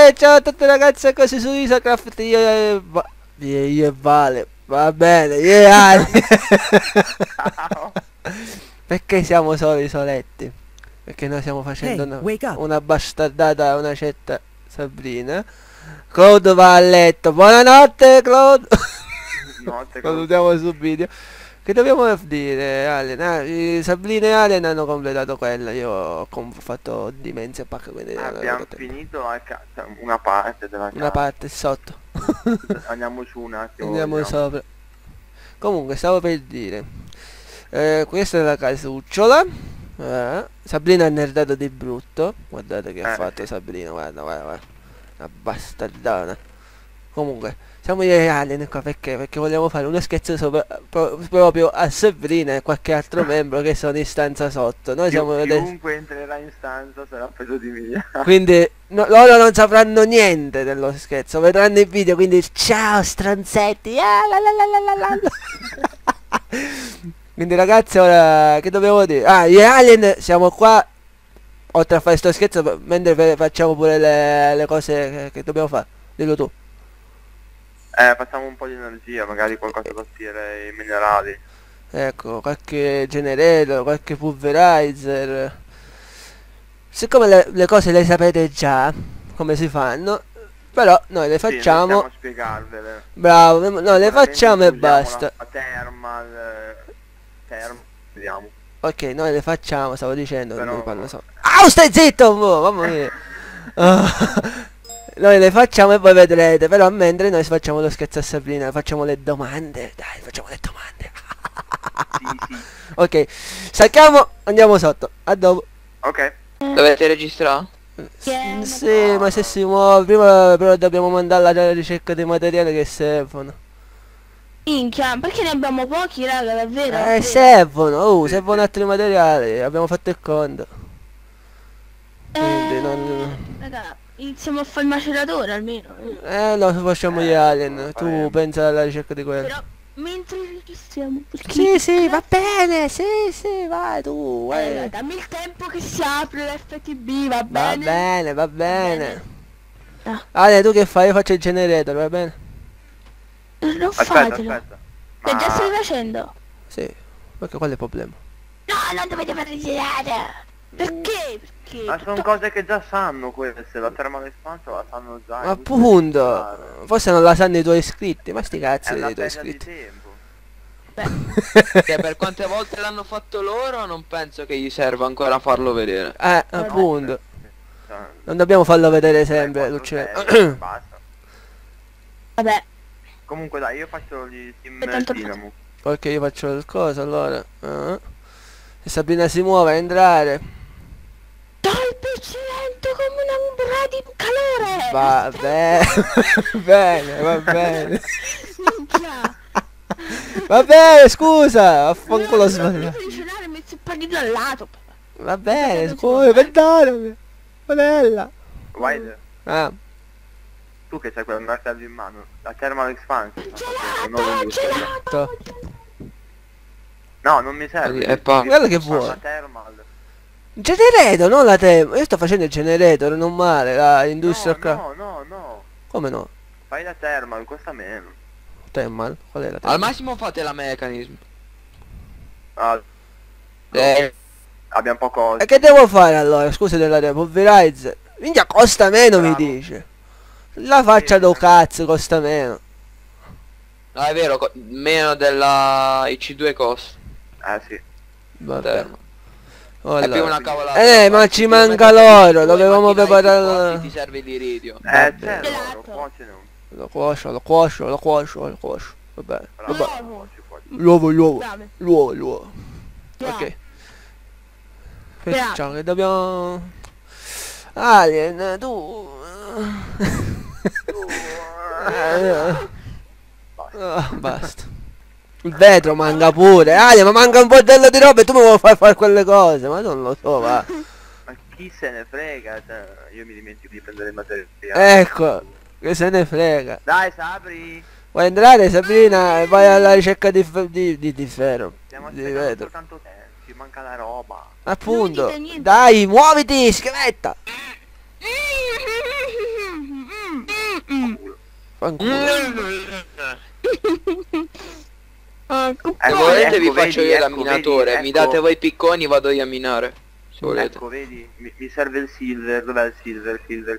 ciao a tutti ragazzi, eccoci su Isacraft, io e Vale, va bene, io e Ali. Ciao. Perché siamo soli soletti? Perché noi stiamo facendo una bastardata a una certa Sabrina. Claude va a letto, buonanotte Claude. Notte Lo con... notiamo sul video. Che dobbiamo dire, Alien? Sabrina e Alien hanno completato quella. Io ho fatto Dimension Pack, quindi Abbiamo finito la casa, una parte della una casa. parte sotto. Andiamo su un attimo. Andiamo Vediamo. sopra. Comunque, stavo per dire. Questa è la casucciola. Sabrina ha nerdato di brutto. Guardate che ha fatto Sì. Sabrina, guarda. Una bastardana. Comunque, siamo io e Alien qua perché vogliamo fare uno scherzo sopra, proprio a Sabrina e qualche altro membro che sono in stanza sotto. Noi siamo Chiunque entrerà in stanza sarà peso di mia. quindi loro non sapranno niente dello scherzo, vedranno il video, quindi ciao stronzetti. Quindi ragazzi, ora che dobbiamo dire? Io e Alien siamo qua oltre a fare sto scherzo mentre facciamo pure le cose che dobbiamo fare. Dillo tu. Facciamo un po' di energia, magari qualcosa da stile i minerali. Ecco, qualche generator, qualche pulverizer. Siccome le cose le sapete già come si fanno, però noi le Sì, facciamo. iniziamo a spiegarvele. Bravo, no, le facciamo e basta. La thermal, vediamo. Ok, noi le facciamo, stavo dicendo, Però... non parlo solo. Stai zitto, mamma mia. Noi le facciamo e voi vedrete, però mentre noi facciamo lo scherzo a Sabrina, facciamo le domande, dai, facciamo le domande. Sì. Ok, stacchiamo, andiamo sotto, a dopo. Ok. Dovete registrare? Sì, ma se si muove, prima però dobbiamo mandarla alla ricerca dei materiali che servono. Minchia, perché ne abbiamo pochi, raga, davvero? Servono, Sì, servono sì. altri materiali, abbiamo fatto il conto. Quindi Raga, iniziamo a fare il maceratore almeno. lo facciamo gli alien, tu faremo. pensa alla ricerca di quello. Però, mentre registriamo, perché... Sì, va bene, sì, vai tu, Raga, dammi il tempo che si apre l'FTB, va Va bene? bene, va bene. Ah. Ale, tu che fai? Io faccio il generator, va bene? Non Aspetta. fatelo. Che già stai facendo? Sì, perché qual è il problema? No, non dovete far registrare. Perché? Perché? Ma sono cose che già sanno queste, la thermal expansion la sanno già. è inutile Appunto, spiegare. forse non la sanno i tuoi iscritti, ma sti È cazzi una dei tuoi perdita di iscritti. tempo. Che per quante volte l'hanno fatto loro non penso che gli serva ancora farlo vedere. Appunto. Cioè, Non dobbiamo farlo vedere sempre, 4, Luciano. 6, basta. Vabbè, Comunque dai, io faccio gli team E tanto Dinamo. Ok, io faccio il coso allora. Se Sabrina si muove a entrare. dai il pesce lento come una umbra di calore. Va bene, va bene. Minchia. Va bene, scusa, affanculo sbagliato. Devo risuonare mi si parli dal lato. Va bene, scusa, perdonami. Padella. Guarda, tu che c'hai quel martello in mano, la thermal expansion. Gelato. No, non mi serve. E poi- Guarda che Fa vuoi. una thermal. Generator, non la tema. Io sto facendo il generator, non male, la industrial craft. No. Come no? Fai la thermal, costa meno. Thermal? Qual è la Al thermal? massimo fate la mechanism. Ah, Eh, abbiamo poco. E che devo fare allora? Scusa della pulverizer. Minchia, costa meno mi Bravo. dice. La faccia do cazzo, costa meno. no, è vero, meno della IC2 costa. Sì. Vabbè. È più una cavolata. Ma ci manca l'oro, dovevamo preparare. Ti serve l'iridio. C'è Gelato. l'oro, qua ce n'è un. Lo cuocio. Vabbè. Bravo, Bravo. qua. L'uovo. Brave. L'uovo. Bravo. Ok. Facciamo che dobbiamo. Alien, tu. Basta. Il vetro manca pure. Alien, ma manca un bordello di roba e tu mi vuoi far fare quelle cose. Ma non lo so, va. Ma chi se ne frega? Cioè, io mi dimentico di prendere il materiale. Ecco, che se ne frega. Dai, Sabri! Vuoi entrare Sabrina e vai alla ricerca di ferro. Stiamo Di aspettando vetro. tanto tempo, ci manca la roba. Appunto. Non dite niente. Dai, muoviti, schivetta. Fanculo. Se volete vi ecco, faccio vedi, io ecco, da minatore, vedi, mi ecco. date voi i picconi, vado io a minare. Se volete. Ecco, vedi, mi serve il silver, dov'è il silver? Silver.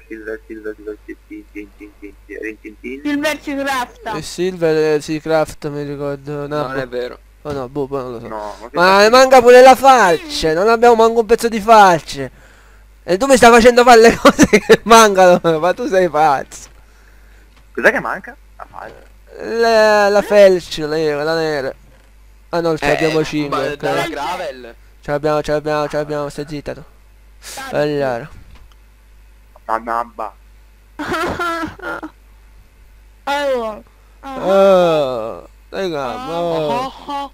Silver si crafta. Il silver si craft, mi ricordo. No, Non è vero. oh no, boh, poi non lo so. No, ma che Ma cazzo- manca pure la falce, non abbiamo manco un pezzo di falce. E tu mi stai facendo fare le cose che mancano, ma tu sei pazzo. Cos'è che manca? La falce. La felce, la nera. Ah no, ce l'abbiamo 5. Dalla gravel. Ce l'abbiamo, stai zitta tu. Allora. Mamma. Allora. Oh, raga, oh.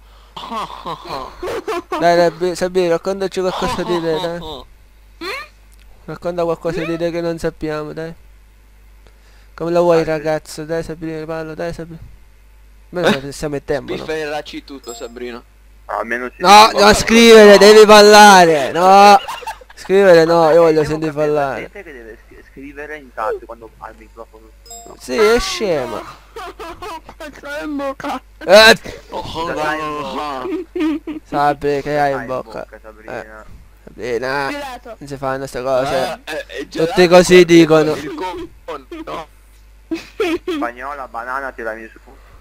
Dai, Sabine, raccontaci qualcosa di te, dai. Racconta qualcosa di te che non sappiamo, dai. Come la vuoi, ragazzo? Dai, Sabine, parlo, dai, Sabine. Almeno stiamo in tempo, no? Spifferacci tutto, Sabrina. Almeno ci No, dico- no, scrivere, devi parlare, no. Scrivere no, io voglio sentire Devo capire, parlare. gente che deve scrivere in chat quando ha il microfono. Sì, è scema. C'ho in bocca. Sappi che hai in Hai bocca. Sabrina. Sabrina, Gelato. non si fanno queste cose. Tutti Tutti così dicono. No. Spagnola, banana, tiramisù.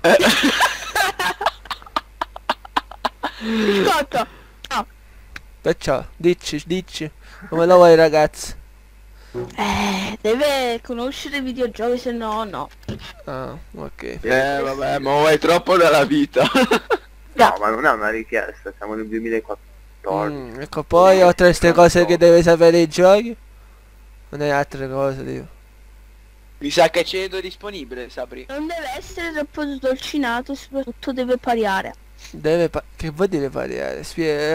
Biscotto. Perciò, dici, come lo vuoi, ragazzi? Deve conoscere i videogiochi, se no no. Ah, ok. Vabbè, ma vuoi troppo dalla vita. No, ma non è una richiesta, siamo nel 2014. Ecco, poi oltre a queste cose che devi sapere i giochi, non hai altre cose, dico. Mi sa che c'è disponibile, Sabri. Non deve essere troppo sdolcinato, soprattutto deve pariare. Che vuol dire variare?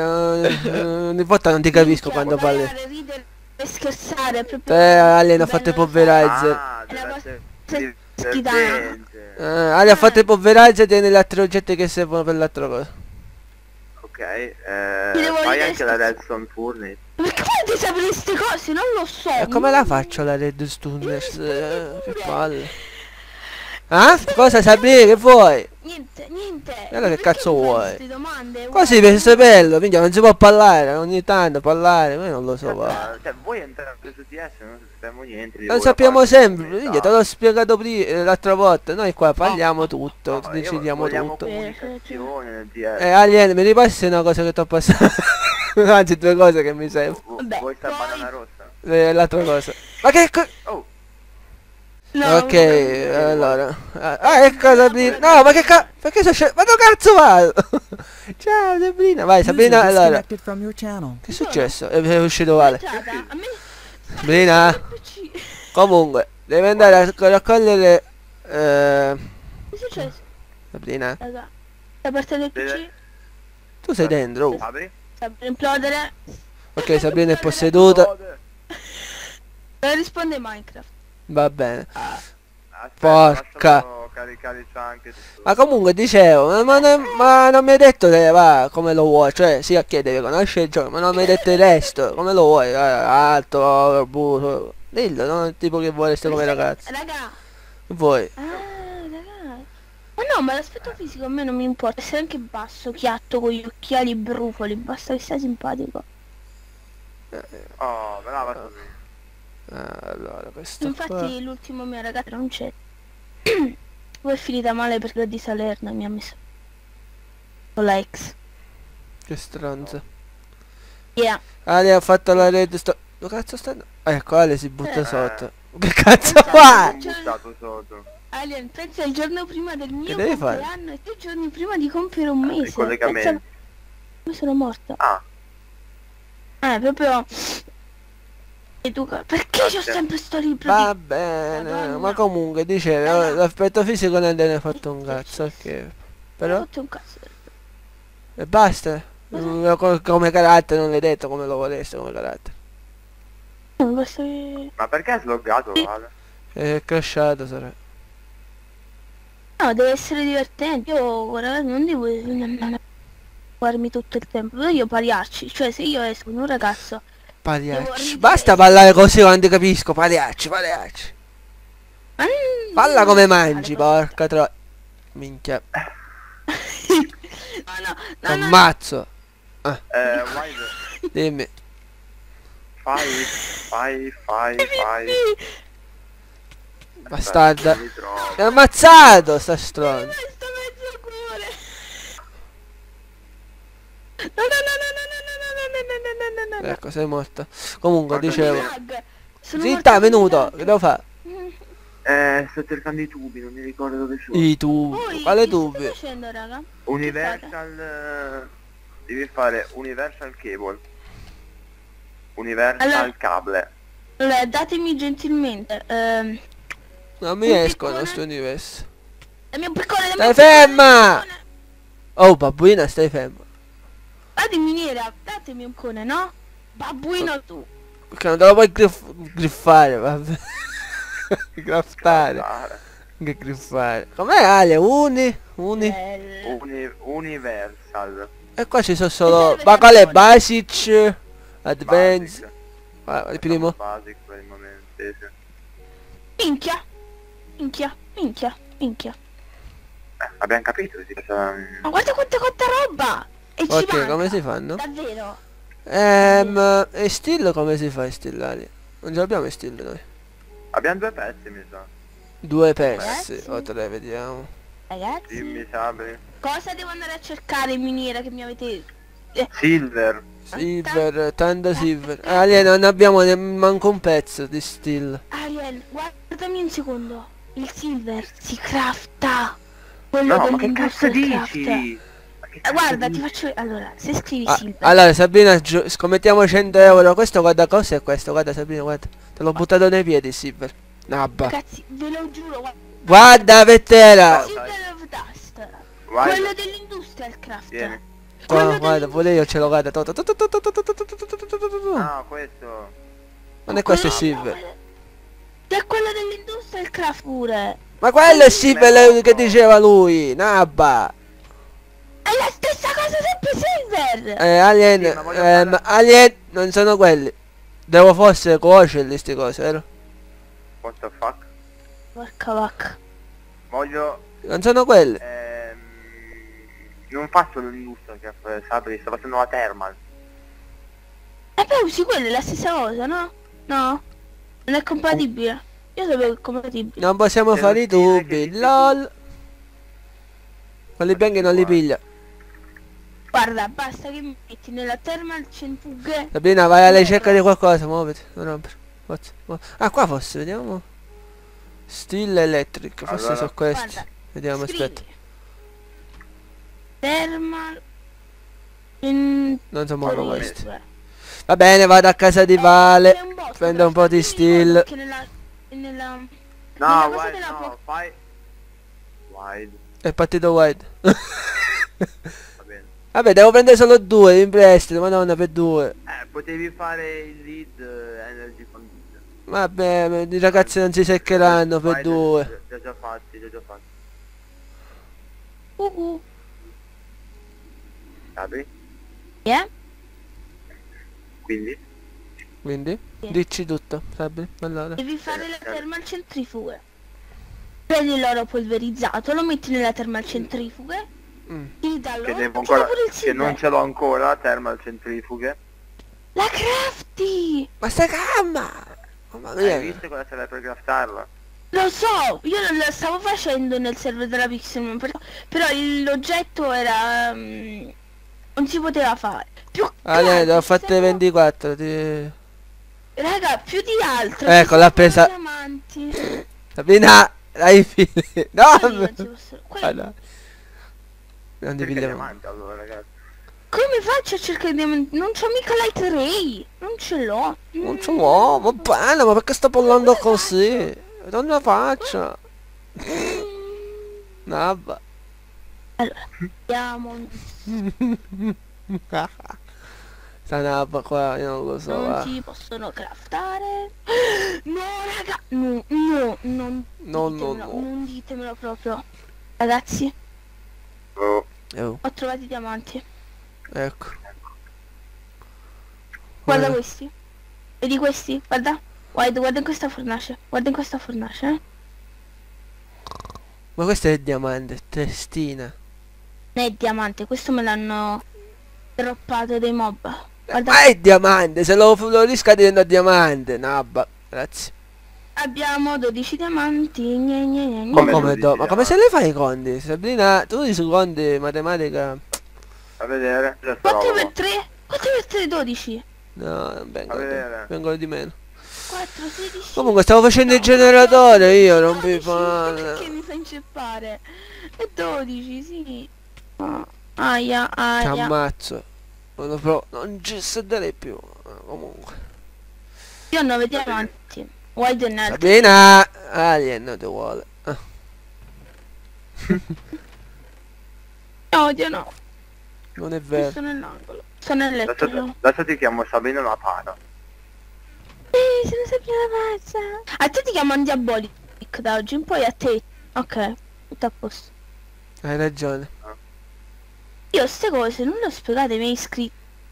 Ogni volta non ti capisco quando parli. Pariare, ridere e scherzare, proprio. Alien ha fatto i poverizer. Ah, È la deve cosa essere schitana. divertente. Ali ha fatto i poverizer e tiene gli altri oggetti che servono per l'altra cosa. Ok, Ti devo fai dire anche la redstone furnace. Perché ti sapere queste cose? Non lo so. E come la faccio la redstone? Che palle. Ah? Cosa Sabri? Che vuoi? Niente. E allora che Perché cazzo mi fai vuoi? queste domande? Così per saperlo, minchia, non si può parlare, ogni tanto parlare, ma io non lo so, va. Cioè, voi entrate su DS e non sappiamo niente. Lo sappiamo sempre, minchia, te l'ho spiegato prima, l'altra volta, noi qua parliamo tutto, decidiamo tutto. Comunicazione nel DS. Alien, mi ripassi una cosa che ti ho passato? Anzi, due cose che mi servono. Vabbè, Vuoi sta poi- banana rossa? L'altra cosa. Ma che Oh, No, ok, allora. Ecco Sabrina. No, ma che cazzo? Perché sono sceso? Ma dove cazzo vado? Ciao Sabrina. Vai Sabrina, allora. Disconnected from your channel. Che è successo? È uscito male. A me Sabrina. Comunque, devi andare a raccogliere. che è successo? Sabrina. Raga, da parte del PC Deve- Tu sei dentro. oh. apri? sta per implodere. Ok, Sabrina è posseduta. Non risponde Minecraft. Va bene. Aspetta, Porca. lascialo caricare il anche tutto. Ma comunque dicevo, ma non mi hai detto va, come lo vuoi, cioè sì ok devi conoscere il gioco, ma non mi hai detto il resto, come lo vuoi, alto, buso, dillo, no? Tipo che vorresti come ragazzo. Raga. Che vuoi? Raga. Ma no, ma l'aspetto fisico a me non mi importa. Essere anche basso, chiatto, con gli occhiali brufoli. Basta che sia simpatico. Oh, brava Sabrina. Allora, questo qua. Infatti l'ultimo mio ragazzo non c'è. Poi è finita male perché la di Salerno mi ha messo con la ex. Che stronzo. Yeah. Ale ha fatto la rete, dove cazzo sta? Ecco, Ale si butta sotto. Che cazzo Esatto. fa? Ho buttato sotto. Alien, pensa il giorno prima del mio devi fare? compleanno e 3 giorni prima di compiere un mese. I collegamenti. Pensa come sono morta. Ah, Proprio. Perché c'ho sempre sto libro Va di... bene, Madonna. ma comunque dicevo, l'aspetto fisico non te ne hai fatto un cazzo, ok. Ho Però, fatto un cazzo. e basta. Come carattere non l'hai detto come lo vorresti come carattere. Basta che... ma perché è sloggato, Ale? È crashato, sarà. No, deve essere divertente. Io guarda, non devo guardarmi tutto il tempo. Io pagliacci. Cioè se io esco con un ragazzo. Devo Pagliacci. ridere. Basta parlare così, non ti capisco. Pagliacci. Falla come mangi, porca tro... Minchia. No, Ammazzo. Wide. Dimmi. Fai. Bastarda. Mi trovo. Mi ha ammazzato sta stronza. Sto mezzo cuore. No. Ecco, sei morta. Comunque, Guarda, dicevo. Lag. Sono Zitta, morta di venuto. lag. Che devo fare? Sto cercando i tubi, non mi ricordo dove sono. I tubi. Voi Quale che tubi? state facendo, raga? Universal. Devi fare Universal Cable. Universal Allora- Cable. Allora, datemi gentilmente. Non mi Un escono piccone? sti universi. Il mio piccone, il Stai mio ferma! piccone. Oh, babbuina, stai fermo. Vado in miniera, datemi un cone, no? Babbuino tu. Perché non te lo puoi griffare, vabbè. Graftare. Che griffare. Com'è Ale? Uni? Universal. E qua ci sono solo... Ma quale? Basic? Advanced? Basic. Il primo? Basic per il momento, sì. Minchia. Abbiamo capito, sì. Ma guarda quanta roba! E ci Ok, manca. come si fanno? Davvero? E still come si fa a stillare? Non ce l'abbiamo i still noi. Abbiamo 2 pezzi, mi sa. 2 pezzi Ragazzi? o 3, vediamo. Ragazzi? Dimmi, Sabri. Cosa devo andare a cercare in miniera che mi avete... Silver. Silver, tanta silver. Ali, non abbiamo manco un pezzo di still. Ariel, guardami un secondo. Il silver si crafta. Quello No, ma che cazzo dell'industria dici? craft. Ma che cazzo Guarda, ti dici? faccio... Allora, se scrivi Ah, silver... allora Sabrina, scommettiamo 100 euro. Questo guarda cosa è questo? Guarda Sabrina, guarda. Te l'ho buttato nei piedi silver. Nabba. Ragazzi, ve lo giuro, guarda. Guarda Vettera. Silver of Dust. Vai. Quello dell'industria craft. Vieni. Qua, guarda, pure io ce l'ho, guarda. Ah, questo. Non è questo è silver. C'è quello dell'industria craft pure. Ma quello è silver che diceva lui. Nabba. È la stessa cosa, sempre silver. Alien, Sì, ma voglio fare- alien, non sono quelli. Devo forse cuocerli sti cose, vero? What the fuck? Porca vacca. Voglio... Non sono quelli. Non faccio l'industria che Sabri, sto facendo la thermal. E poi usi quella, è la stessa cosa, no? No? Non è compatibile. Io sapevo che è compatibile. Non possiamo Se fare i non scrive che tubi, dici lol. Quelli bianchi non li piglia. Guarda, basta che mi metti nella thermal centrughe. Sabrina, vai alla ricerca di qualcosa, muoviti. Non rompere. Ah, qua forse, vediamo. Steel electric, forse Allora, sono questi. Guarda, Vediamo, scrivi. aspetta. Thermal Non so muovo questi. centrughe. Va bene, vado a casa di C'è Vale. un botto, Prendo un po' di però mi ricordo steel. che nella No, Nella cosa wide, della no, fai... Wide, È partito wide. va bene. Vabbè, devo prendere solo 2 in prestito, madonna, per 2. Potevi fare il lead energy condition. Vabbè, i ragazzi non si seccheranno per 2. Li ho già fatti, Sabri? Yeah? Quindi? Quindi? Sì. Dici tutto, Sabri? Allora. Devi fare la thermal centrifughe. Prendi l'oro polverizzato, lo metti nella thermal centrifughe, ti dà Che l'oro, devo ti dà ancora... pure il Che non silver. ce l'ho ancora, thermal centrifughe. La crafti! Ma stai calma! Mamma Hai mia. visto cosa serve per craftarla? Lo so, io non la stavo facendo nel server della Pixelmon, però l'oggetto era... non si poteva fare. Più Ale, ne ho cazzo, fatte stiamo- 24. Raga, più di altro. Ecco, ci l'ha sono presa- diamanti. Sabrina, dai figli. No! Quelli non si possono- quelli- Ah, no. Non ti Perché pigliamo. diamante allora, ragazzi? Come faccio a cercare diamanti? Non c'ho mica light ray. Non ce l'ho. Non ce l'ho, va bene, ma perché sto parlando così? Non la faccio. Nabba. Allora, andiamo. Sta nabba qua, io non lo so, Non va. si possono craftare. No, raga. No, non No, no, ditemelo, no. non ditemelo proprio. Ragazzi, Oh, Oh, ho trovato i diamanti. ecco. Guarda questi. Vedi questi? Guarda. Guarda in questa fornace. Guarda in questa fornace, Ma questo è il diamante, testina. Non è diamante, questo me l'hanno droppato dei mob. Guarda, Ma è diamante, se lo risca diventa diamante. Nabba, grazie. abbiamo 12 diamanti. Gne, gne, gne, gne. Come Come 12 ma come se le fai i conti? Sabrina, tu su conti, matematica. A vedere. Già 4 stavo. per 3? 4 per 3, 12. No, non vengo, A vedere. vengo di meno. 4, 16. Comunque stavo facendo il generatore io, non mi fa. Perché mi fa inceppare? È 12, sì. Aia, Ti aia. ammazzo. Non ci sedere più. Comunque. Io ho 9 diamanti. Wide and net. Sabrina! Alien non ti vuole. Ah. Mi odiano. Non è Io vero. sono nell'angolo. Sto nel letto. Adesso ti chiamo Sabrina la para. Sono sempre una pazza. A te ti chiamano Diabolic da oggi in poi, a te. Ok, tutto a posto. Hai ragione. Io queste cose non le ho spiegate ai miei iscritti.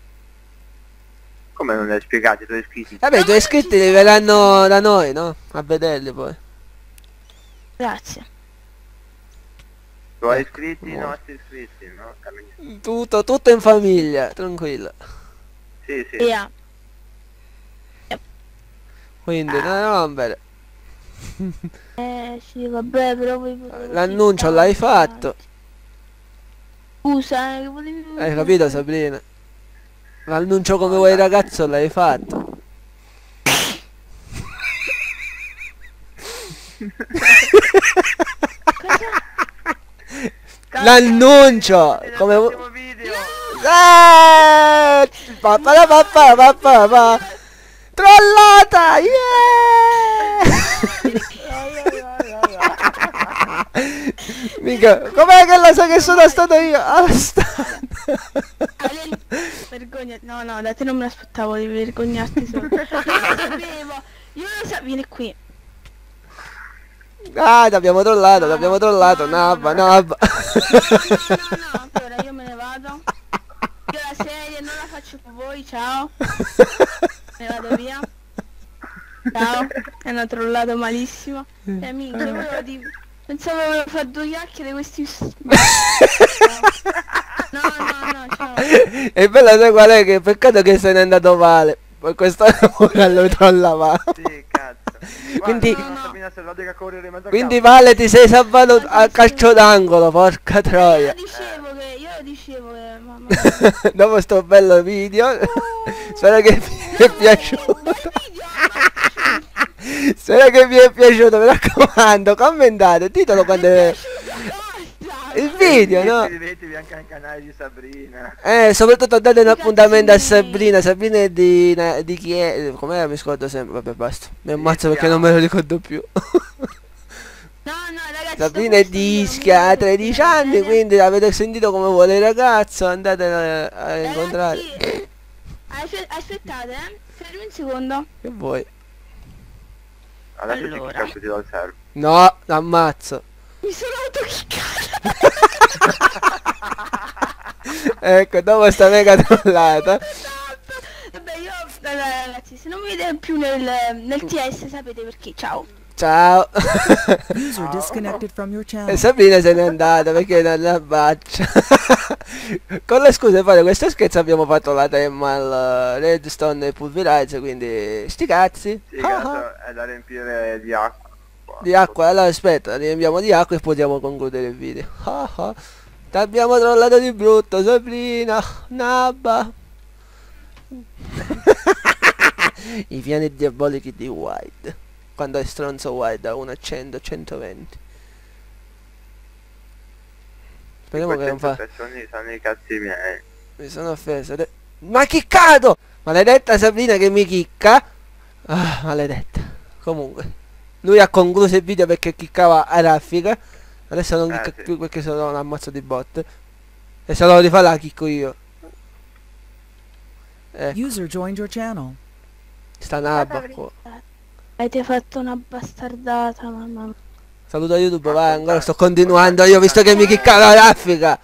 Come non le hai spiegati i tuoi iscritti? Vabbè, i tuoi iscritti li verranno da noi, no? A vederli poi. Grazie. I tuoi iscritti, i nostri iscritti, no? Tutto in famiglia, tranquillo. Sì, sì. Via. Quindi, no, rompere. Sì, vabbè, però voi potete L'annuncio città, l'hai fatto. Scusa, che volevi... Hai capito, Sabrina? L'annuncio come vuoi ragazzo l'hai fatto. L'annuncio come vuoi. Video. Pa. Trollata! Yeah! Mica, com'è che la sa che sono stato io? Vergogna, no, da te non me l'aspettavo di vergognarti solo. Io lo sapevo, vieni qui. Ah, ti abbiamo trollato, nabba. No, allora io me ne vado. Io la serie non la faccio con voi, ciao. Me ne vado via. Ciao, mi hanno trollato malissimo. E minchia, pensavo volevo fare due chiacchiere questi... No, ciao. E bello sai qual è? Che peccato che se n'è andato male. Poi questa ora lo trollava. Sì, cazzo. Quindi- Guarda, Sabrina Selvatica a correre in mezzo al Quindi campo. Vale ti sei salvato a calcio d'angolo, porca troia. Io lo dicevo che... Mamma Dopo sto bello video. Spero che vi è piaciuto. Spero che vi è piaciuto, mi raccomando, commentate, ditelo quando è il video, no? Iscrivetevi anche al canale di Sabrina. Soprattutto date un appuntamento a Sabrina. Sabrina è di chi è? Com'è? Mi scordo sempre, vabbè basta. Mi ammazzo perché non me lo ricordo più. No, ragazzi, Sabrina è di Ischia, ha 13 anni, quindi avete sentito come vuole il ragazzo, andate a incontrare. Aspettate, fermi un secondo. Che vuoi? Adesso Allora. ci cazzo ti do il servo. No, l'ammazzo. Mi sono autochiccata. Ecco, dopo sta mega trollata. Vabbè, ragazzi, se non mi vedete più nel TS sapete perché. Ciao. Ciao. User disconnected from your E channel. Sabrina se n'è andata perché non la bacia. Con le scuse fare questo scherzo abbiamo fatto la tema al redstone e pulverize, quindi sti cazzi. Sì, cazzo, è da riempire di acqua. Qua. Di acqua, allora aspetta, riempiamo di acqua e possiamo concludere il video. Ti abbiamo trollato di brutto, Sabrina. Nabba. I piani diabolici di White. Quando è stronzo White da 1 a 100, 120. Speriamo che non fa. Persone sono i cazzi miei. Mi sono offeso. Ma chiccato! Maledetta Sabrina che mi chicca. Ah, maledetta. Comunque. Lui ha concluso il video perché chiccava a raffica. Adesso non chicca sì. più perché sono un ammazzo di botte. E se lo rifà la chicco io. User joined your channel. Sta nabba qua. Avete fatto una bastardata, mamma mia. Saluto YouTube, vai, ancora sto continuando io visto che mi chiccava la raffica.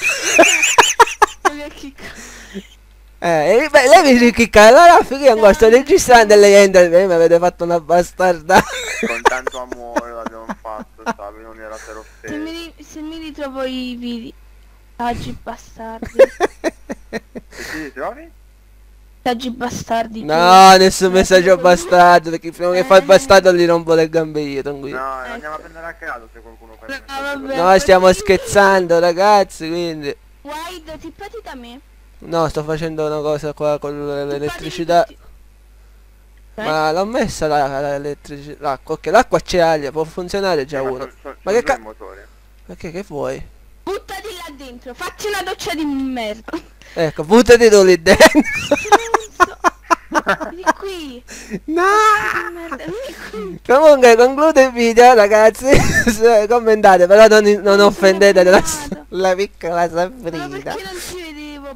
Beh, lei mi chicca la raffica, io ancora sto registrando e lei entra e mi avete fatto una bastardata. Con tanto amore l'abbiamo fatto. fatto, Savi, non era per Se offesa. se mi ritrovo i video. Taggi bastardi. Se ti ritrovi? Taggi bastardi. No, nessun messaggio bastardo, perché prima che fa il bastardo gli rompo le gambe io, tranquillo. No, andiamo a prendere a caso se qualcuno fa il No, vabbè. No, stiamo scherzando ragazzi, quindi... Wide, tippati da me. No, sto facendo una cosa qua con l'elettricità. Ma l'ho messa l'elettricità. L'acqua, ok, l'acqua c'è aria, può funzionare già Ma uno. sono Ma che due ca... motori. Perché che vuoi? Buttati là dentro, fatti una doccia di merda. Ecco, buttati tu lì dentro. Vieni qui. No! Merda, vieni qui. Comunque conclude il video ragazzi. Commentate, però non offendete la piccola Ma Sabrina. perché non ci vedevo?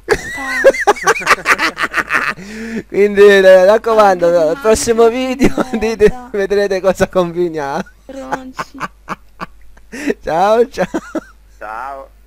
Quindi mi raccomando, al prossimo video vedrete cosa combiniamo. Stronzi. Ciao ciao. Ciao.